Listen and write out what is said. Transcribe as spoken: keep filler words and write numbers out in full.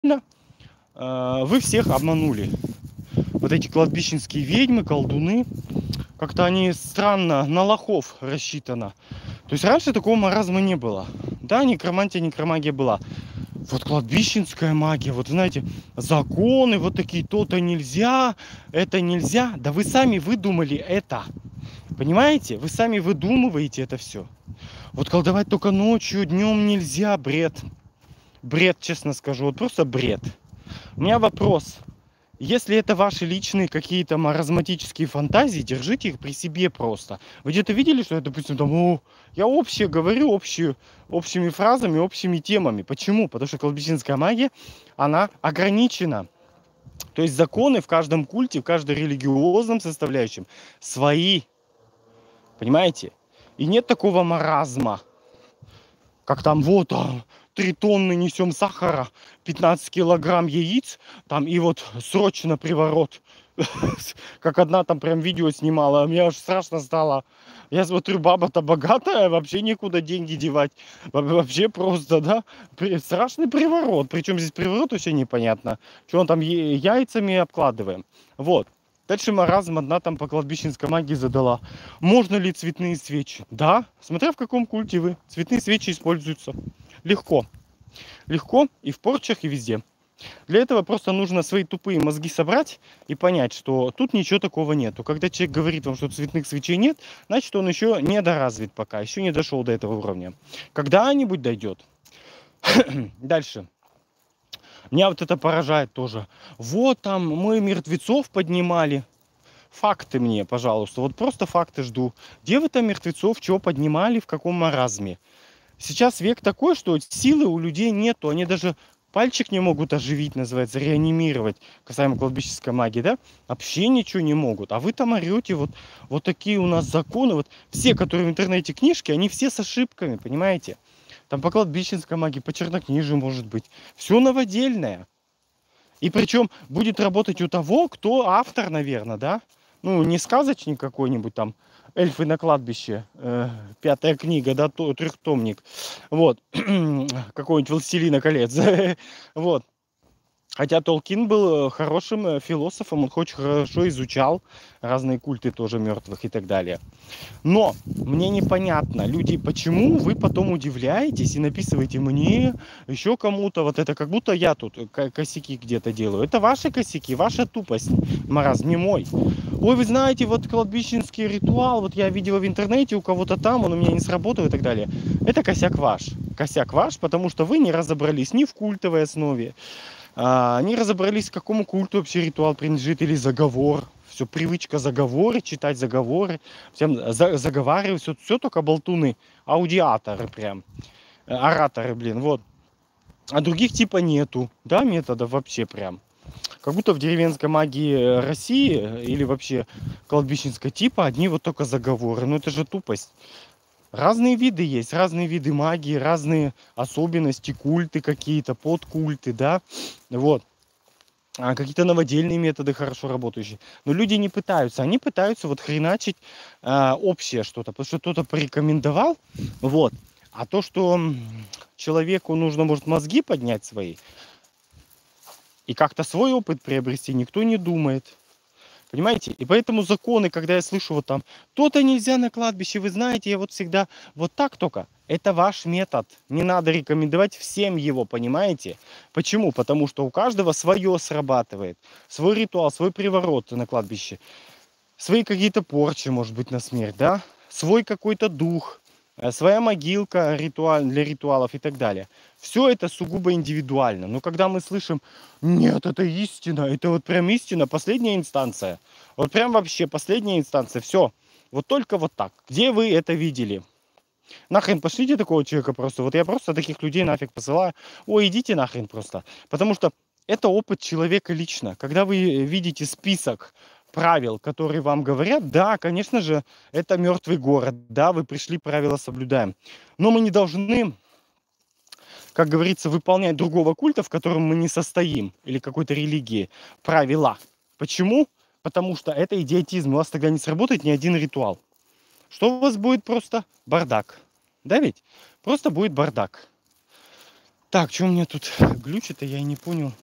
э, вы всех обманули. Вот эти кладбищенские ведьмы, колдуны, как-то они странно на лохов рассчитано. То есть раньше такого маразма не было. Да, некромантия, некромагия была. Вот кладбищенская магия, вот знаете, законы вот такие, то-то нельзя, это нельзя. Да вы сами выдумали это. Понимаете? Вы сами выдумываете это все. Вот колдовать только ночью, днем нельзя, бред. Бред, честно скажу, вот просто бред. У меня вопрос. Если это ваши личные какие-то маразматические фантазии, держите их при себе просто. Вы где-то видели, что я, допустим, там, о, я общее говорю, общую, общими фразами, общими темами. Почему? Потому что кладбищенская магия, она ограничена. То есть законы в каждом культе, в каждом религиозном составляющем свои. Понимаете? И нет такого маразма, как там вот там три тонны несем сахара, пятнадцать килограмм яиц, там и вот срочно приворот. Как одна там прям видео снимала, а мне аж страшно стало. Я смотрю, баба-то богатая, вообще некуда деньги девать. Вообще просто, да, страшный приворот. Причем здесь приворот вообще непонятно. Что он там яйцами обкладываем. Вот. Дальше маразм одна там по кладбищенской магии задала. Можно ли цветные свечи? Да, смотря в каком культе вы. Цветные свечи используются. Легко. Легко и в порчах, и везде. Для этого просто нужно свои тупые мозги собрать и понять, что тут ничего такого нету. Когда человек говорит вам, что цветных свечей нет, значит, он еще недоразвит пока, еще не дошел до этого уровня. Когда-нибудь дойдет. Дальше. Меня вот это поражает тоже. Вот там мы мертвецов поднимали. Факты мне, пожалуйста. Вот просто факты жду. Где вы там мертвецов, чего поднимали, в каком маразме? Сейчас век такой, что силы у людей нету. Они даже пальчик не могут оживить, называется, реанимировать. Касаемо кладбищенской магии, да? Вообще ничего не могут. А вы там орете, вот, вот такие у нас законы. Вот все, которые в интернете книжки, они все с ошибками, понимаете? Там по кладбищенской магии, по чернокнижию может быть. Все новодельное. И причем будет работать у того, кто автор, наверное, да? Ну, не сказочник какой-нибудь там, эльфы на кладбище, э, пятая книга, да, то, трехтомник. Вот. Какой-нибудь «Властелина колец». Вот. Хотя Толкин был хорошим философом, он очень хорошо изучал разные культы тоже мертвых и так далее. Но мне непонятно, люди, почему вы потом удивляетесь и написываете мне, еще кому-то, вот это как будто я тут косяки где-то делаю. Это ваши косяки, ваша тупость, маразм, не мой. Ой, вы знаете, вот кладбищенский ритуал, вот я видела в интернете у кого-то там, он у меня не сработал и так далее. Это косяк ваш. Косяк ваш, потому что вы не разобрались ни в культовой основе, а, не разобрались, к какому культу вообще ритуал принадлежит или заговор. Все, привычка заговоры, читать заговоры, всем за, заговаривать, все, все только болтуны, аудиаторы прям, ораторы, блин, вот. А других типа нету, да, методов вообще прям. Как будто в деревенской магии России или вообще кладбищенской типа одни вот только заговоры. Ну это же тупость. Разные виды есть, разные виды магии, разные особенности, культы какие-то, подкульты, да, вот. А какие-то новодельные методы хорошо работающие. Но люди не пытаются, они пытаются вот хреначить а, общее что-то, потому что кто-то порекомендовал, вот. А то, что человеку нужно, может, мозги поднять свои и как-то свой опыт приобрести, никто не думает. Понимаете? И поэтому законы, когда я слышу вот там, то-то нельзя на кладбище, вы знаете, я вот всегда вот так только. Это ваш метод. Не надо рекомендовать всем его, понимаете? Почему? Потому что у каждого свое срабатывает. Свой ритуал, свой приворот на кладбище. Свои какие-то порчи, может быть, на смерть, да? Свой какой-то дух. Своя могилка ритуаль, для ритуалов и так далее. Все это сугубо индивидуально. Но когда мы слышим, нет, это истина, это вот прям истина, последняя инстанция. Вот прям вообще последняя инстанция, все. Вот только вот так. Где вы это видели? Нахрен пошлите такого человека просто. Вот я просто таких людей нафиг посылаю. Ой, идите нахрен просто. Потому что это опыт человека лично. Когда вы видите список правил, которые вам говорят, да, конечно же, это мертвый город, да, вы пришли, правила соблюдаем. Но мы не должны, как говорится, выполнять другого культа, в котором мы не состоим, или какой-то религии, правила. Почему? Потому что это идиотизм, у вас тогда не сработает ни один ритуал. Что у вас будет? Просто бардак. Да ведь? Просто будет бардак. Так, что у меня тут глючит, я и не понял.